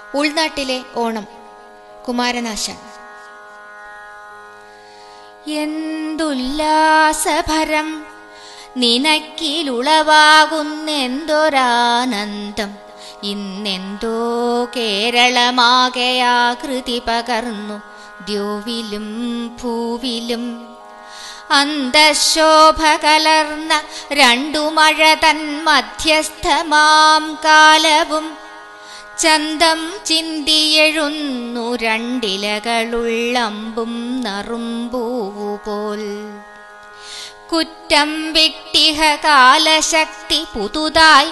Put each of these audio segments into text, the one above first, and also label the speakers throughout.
Speaker 1: ഉൾനാട്ടിലെ ഓണം, കുമാരനാശാൻ.
Speaker 2: എന്തുല്ലാസഭരം നിനക്കിലുളവാകുന്നെന്തൊരാനന്ദം, ഇന്നെന്തോ കേരളമാകയാകൃതി പകർന്നു ദ്യോവിലും ഭൂവിലും. അന്തശോഭ കലർന്ന രണ്ടു മഴ തൻ മധ്യസ്ഥമാം കാലവും ചന്തം ചിന്തിയെഴുന്നു രണ്ടിലകളുള്ളമ്പും നറുമ്പൂവുപോൽ. കുറ്റം വിട്ടിഹ കാലശക്തി പുതുതായി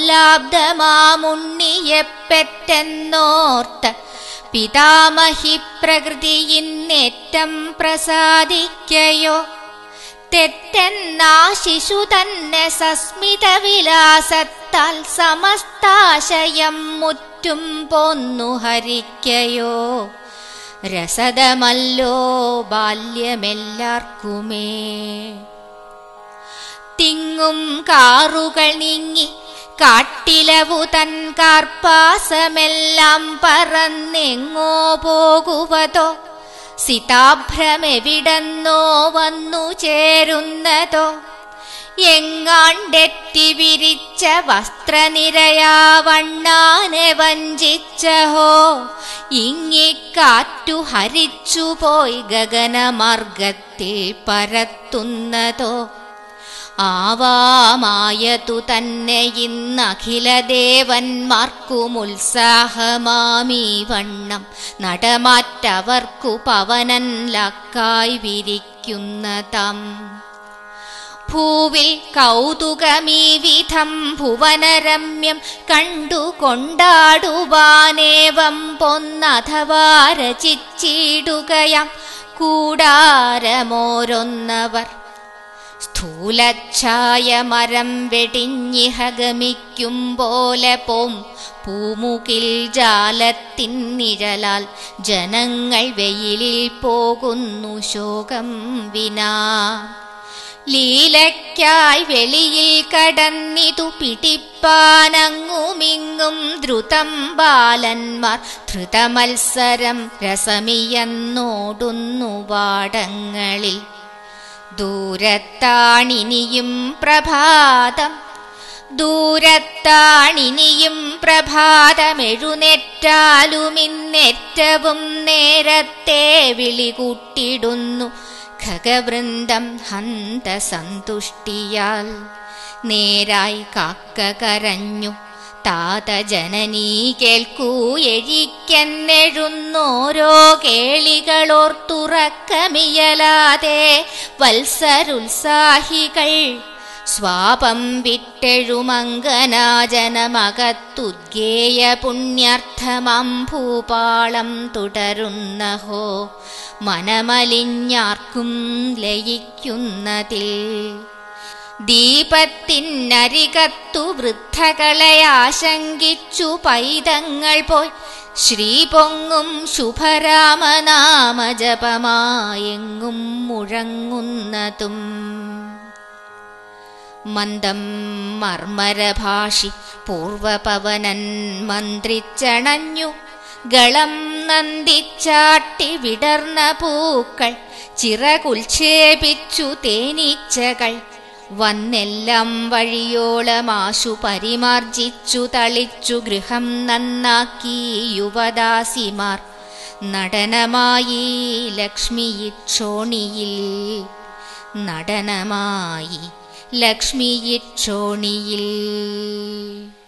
Speaker 2: കൊല്ലാബ്ദമാമുണ്ണിയെപ്പെറ്റെന്നോർത്ത പിതാമഹി പ്രകൃതിയിന്നേറ്റം പ്രസാദിക്കയോ. തെറ്റെന്നാ ശിശു തന്നെ സസ്മിത വിലാസത്താൽ സമസ്താശയം മുറ്റും പോന്നു ഹരിക്കയോ. രസതമല്ലോ ബാല്യമെല്ലാർക്കുമേ. തിങ്ങും കാറുകൾ നീങ്ങി കാട്ടിലവു തൻ കാർപ്പാസമെല്ലാം പറന്നെങ്ങോ പോകുവതോ. സിതാഭ്രമെവിടെന്നോ വന്നു ചേരുന്നതോ. എങ്ങാണ്ടെറ്റി വിരിച്ച വസ്ത്രനിരയാവണ്ണാനെ വഞ്ചിച്ചഹോ. ഇങ്ങിക്കാറ്റു ഹരിച്ചുപോയി ഗഗനമാർഗത്തിൽ പരത്തുന്നതോ. ആവാമായതു തന്നെ ഇന്നഖിലദേവന്മാർക്കുമുത്സാഹമാമീ വണ്ണം നടമാറ്റവർക്കു പവനൻലാക്കായി വിരിക്കുന്നതാം. ഭൂവിൽ കൗതുകമീ വിധം ഭുവനരമ്യം കണ്ടു കൊണ്ടാടുവാനേവം പൊന്നഥവാ രചിച്ചിടുകയാം കൂടാരമോരൊന്നവർ. സ്ഥൂലച്ഛായ മരം വെടിഞ്ഞിഹ ഗമിക്കും പോലെ പോം പൂമുകിൽ ജാലത്തിൻ നിഴലാൽ ജനങ്ങൾ വെയിലിൽ പോകുന്നു ശോകം വിനാ. ലീലയ്ക്കായി വെളിയിൽ കടന്നിതു പിടിപ്പാനങ്ങുമിങ്ങും ദ്രുതം ബാലന്മാർ. ധൃതമത്സരം രസമിയെന്നോടുന്നു വാടങ്ങളിൽ. ദൂരത്താണിനിയും പ്രഭാതം, ദൂരത്താണിനിയും പ്രഭാതമെഴുന്നേറ്റാലുമിന്നേറ്റവും നേരത്തെ വിളികൂട്ടിടുന്നു ഖഗവൃന്ദം ഹന്തസന്തുഷ്ടിയാൽ. നേരായി കാക്ക കരഞ്ഞു താത ജനനീ കേൾക്കൂ എഴിക്കെന്നെഴുന്നോരോ കേളികളോർത്തുറക്കമിയലാതെ വത്സരുത്സാഹികൾ. സ്വാപം വിട്ടെഴുമങ്കനാജനമകത്തുദ്ഗേയ പുണ്യാർത്ഥമാം ഭൂപാളം തുടരുന്നഹോ മനമലിഞ്ഞാർക്കും ലയിക്കുന്നതിൽ. ദീപത്തിനരികത്തു വൃദ്ധകളെ ആശങ്കിച്ചു പൈതങ്ങൾ പോയി ശ്രീ പൊങ്ങും ശുഭരാമനാമജപമായെങ്ങും മുഴങ്ങുന്നതും. മന്ദം മർമരഭാഷി പൂർവപവനൻ മന്ത്രിച്ചണഞ്ഞു ഗളം നന്ദിച്ചാട്ടി വിടർന്ന പൂക്കൾ. ചിറകുൽക്ഷേപിച്ചു തേനീച്ചകൾ വന്നെല്ലാം വഴിയോളമാശു പരിമാർജിച്ചു തളിച്ചു ഗൃഹം നന്നാക്കി യുവദാസിമാർ. നടനമായി ലക്ഷ്മിയിക്ഷോണിയിൽ, നടനമായി ലക്ഷ്മിയിക്ഷോണിയിൽ.